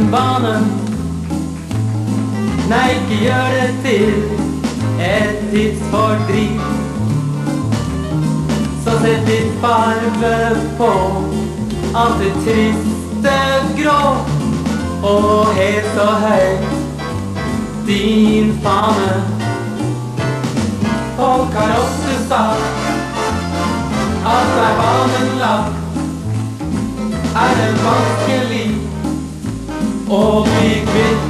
en vane. Nei, ikke gjør det til et tidsfordriv. Så sett litt farve på alt det triste grå, og helt så høyt din fane. Folk har ofte sagt at deg vanen lagt er det vanskelig å bli kvitt.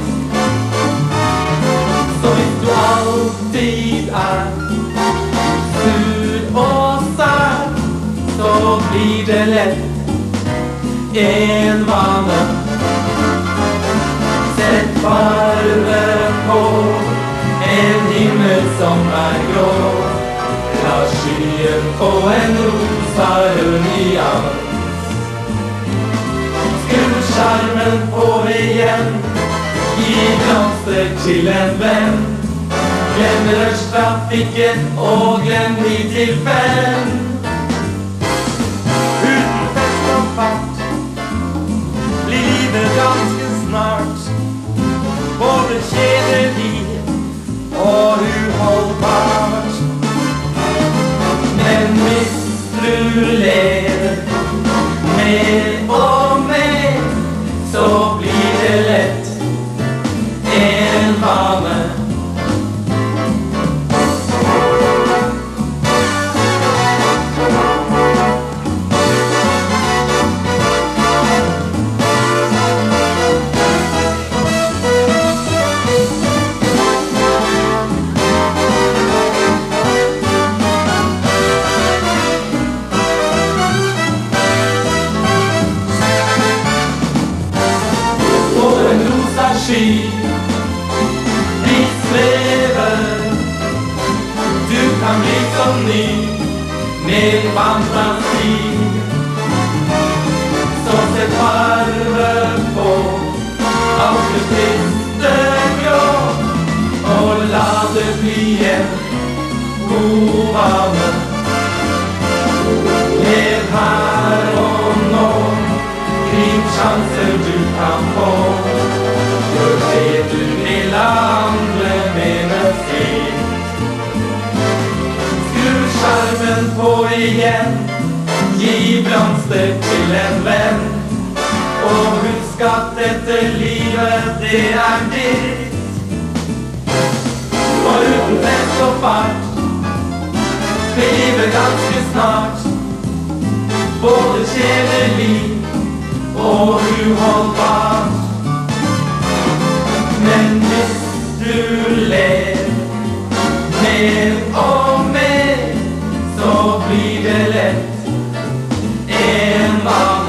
Så hvis du alltid er sur og sær, så blir det lett en vane. Sett farve på en himmel som er grå. La skyen få en rosa nyans. Skru skjermen på igjen, gi blomster til en venn. Glem rushtrafikken og glem 9-5. Uten fest og fart blir livet ganske snart både kjedelig og uholdbart. Men hvis du lever mer og mer, så blir det lett en vane. Vi svever, du kan bli så ny med fantasi. Så sett farve på alt det triste grå, og la det bli en god vane. Lev her og nå, grip sjanser du kan få. Gjør det du vil andre mener fint. Skru skjermen på igjen, gi blomster til en venn. Og husk at dette livet, det er ditt. Og uten fest og fart blir livet ganske snart både kjedelig og uholdbart. Men hvis du ler mer og mer, så blir det lett en vane.